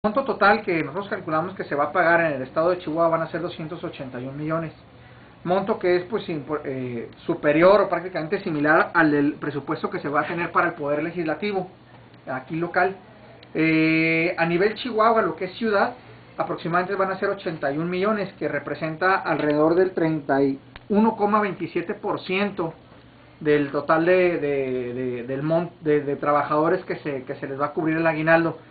monto total que nosotros calculamos que se va a pagar en el estado de Chihuahua van a ser 281 millones. Monto que es pues superior o prácticamente similar al del presupuesto que se va a tener para el Poder Legislativo, aquí local. A nivel Chihuahua, lo que es ciudad, aproximadamente van a ser 81 millones, que representa alrededor del 31,27% del total de trabajadores que se les va a cubrir el aguinaldo.